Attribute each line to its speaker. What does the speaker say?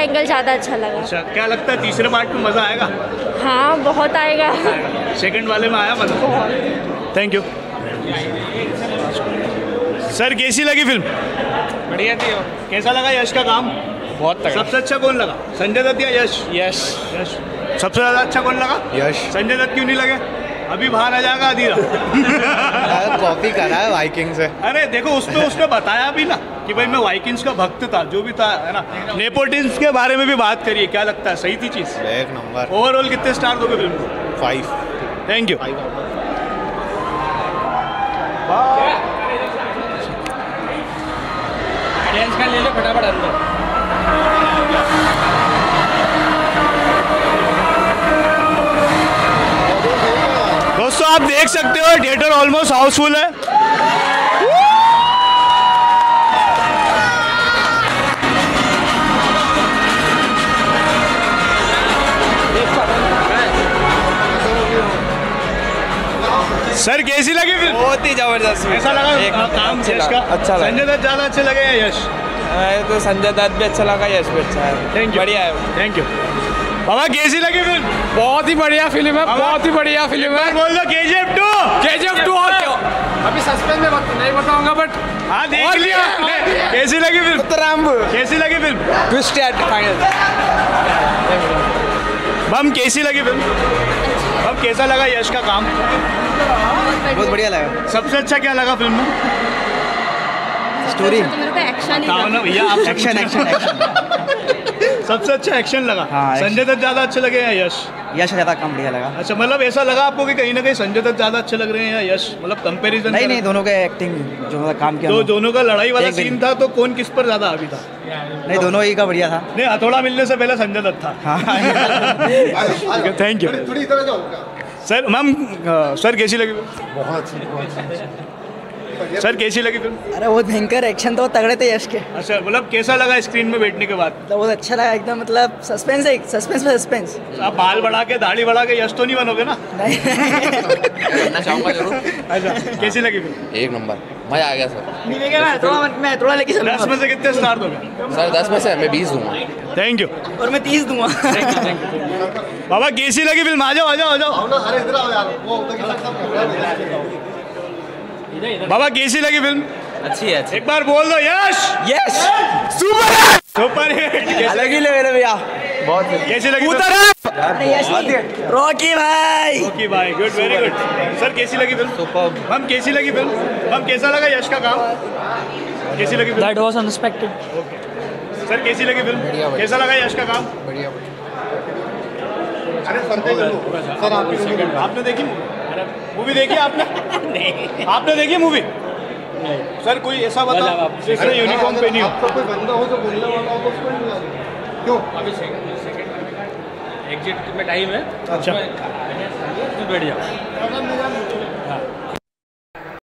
Speaker 1: Angle ज़्यादा अच्छा लगा।
Speaker 2: अच्छा, क्या लगता है तीसरे पार्ट में मज़ा आएगा?
Speaker 1: हाँ बहुत आएगा।
Speaker 2: सेकंड वाले में आया मज़ा? Thank you sir. कैसी लगी फिल्म?
Speaker 3: बढ़िया थी।
Speaker 2: कैसा लगा यश का काम?
Speaker 3: बहुत तगड़ा।
Speaker 2: सबसे अच्छा कौन लगा, संजय दत्त या यश?
Speaker 3: यश।
Speaker 2: यश सबसे ज़्यादा अच्छा कौन लगा?
Speaker 4: यश।
Speaker 2: संजय दत्त क्यों नहीं लगे? अभी बाहर आ जाएगा अधीरा।
Speaker 4: कॉपी करा है वाइकिंग से।
Speaker 2: अरे देखो उसने बताया भी ना कि भाई मैं वाइकिंग्स का भक्त था, जो भी था, है ना। नेपोटिज्म के बारे में भी बात करिए, क्या लगता है सही थी चीज़?
Speaker 4: एक नंबर।
Speaker 2: ओवरऑल कितने स्टार दोगे फिल्म को?
Speaker 4: 5।
Speaker 2: Thank you.
Speaker 3: ऑडियंस का ले लो फटाफट अंदर।
Speaker 2: दोस्तों आप देख सकते हो थिएटर ऑलमोस्ट हाउसफुल है। सर कैसी लगी फिल्म?
Speaker 3: बहुत ही जबरदस्त।
Speaker 2: ऐसा लगा काम यश का?
Speaker 3: अच्छा लगा।
Speaker 2: संजय दत्त ज़्यादा अच्छे लगे या यश?
Speaker 3: तो संजय दत्त भी अच्छा लगा, यश भी अच्छा है।
Speaker 2: Thank you.
Speaker 3: बढ़िया है।
Speaker 2: Thank you. बाबा कैसी लगी फिल्म?
Speaker 3: बहुत ही बढ़िया फिल्म है, बहुत ही बढ़िया फिल्म है।
Speaker 2: बोल दो KGF 2।
Speaker 3: KGF 2 अभी सस्पेंस में नहीं बताऊंगा, बट
Speaker 2: हाँ देख लिया। कैसी लगी फिल्म? कैसी लगी फिल्म?
Speaker 3: Twist at final.
Speaker 2: बम कैसी लगी फिल्म? बम कैसा लगा यश का काम?
Speaker 4: बहुत बढ़िया लगा।
Speaker 2: सबसे अच्छा क्या लगा फिल्म में?
Speaker 4: स्टोरी।
Speaker 2: भैया आप
Speaker 4: एक्शन।
Speaker 2: सबसे अच्छा एक्शन लगा।
Speaker 4: हाँ,
Speaker 2: संजय दत्त ज़्यादा अच्छे लगे या यश?
Speaker 4: यश ज़्यादा कम बढ़िया लगा।
Speaker 2: अच्छा, मतलब ऐसा लगा आपको कि कहीं ना कहीं संजय दत्त ज़्यादा अच्छे लग रहे हैं या यश? मतलब कंपैरिजन?
Speaker 4: नहीं, दोनों के एक्टिंग जो मतलब काम किया।
Speaker 2: दोनों का लड़ाई वाला सीन था, तो कौन किस पर ज़्यादा हावी था?
Speaker 4: नहीं, दोनों ही का बढ़िया था।
Speaker 2: नहीं, हथौड़ा मिलने से पहले संजय दत्त था। Thank you sir. Ma'am sir कैसी लगी?
Speaker 5: बहुत
Speaker 2: सर कैसी लगी फिल्म?
Speaker 4: अरे बहुत भयंकर एक्शन तो तगड़े थे यश के।
Speaker 2: अच्छा, मतलब कैसा लगा स्क्रीन में बैठने के बाद?
Speaker 4: तो बहुत अच्छा लगा एकदम, मतलब सस्पेंस है, सस्पेंस पे सस्पेंस।
Speaker 2: आप बाल बढ़ा के दाढ़ी बढ़ा के यश तो नहीं बनोगे ना?
Speaker 4: नहीं।
Speaker 3: करना चाहूँगा जरूर।
Speaker 2: अच्छा, कैसी लगी फिल्म?
Speaker 3: एक नंबर, मजा आ गया सर।
Speaker 4: मैं थोड़ा लेके
Speaker 2: 10 में से कितने स्टार दोगे?
Speaker 3: सर 10 में से मैं 20 दूंगा।
Speaker 2: Thank you.
Speaker 4: और मैं 30 दूंगा।
Speaker 2: बाबा कैसी लगी फिल्म? आ जाओ आ जाओ आ जाओ।
Speaker 5: अरे इधर आओ यार, वो उधर की साइड
Speaker 2: बाबा कैसी लगी फिल्म?
Speaker 3: अच्छी है।
Speaker 2: एक बार बोल दो यश।
Speaker 4: यस।
Speaker 2: Super hit.
Speaker 4: अलग ही लेवल है भैया।
Speaker 2: बहुत कैसी लगी?
Speaker 4: रॉकी भाई।
Speaker 2: ओके भाई, गुड, वेरी गुड। सर कैसी लगी फिल्म?
Speaker 3: सुपर।
Speaker 2: हम कैसी लगी फिल्म? हम कैसा लगा यश का काम? कैसी लगी film?
Speaker 4: That was unexpected.
Speaker 2: Sir कैसी लगी फिल्म? कैसा लगा यश का काम?
Speaker 3: बढ़िया।
Speaker 5: अरे सर
Speaker 2: आपने देखी मूवी? देखी आपने? नहीं। आपने देखी मूवी? सर कोई ऐसा बता जिसने यूनिफॉर्म पहनी हो?
Speaker 5: आपका कोई बंदा हो जो बोलने वाला हो तो उसको नहीं बुला रहे। क्यों?
Speaker 3: अभी सेकंड एग्जिट में टाइम है।
Speaker 2: अच्छा,
Speaker 3: बैठ जाओ।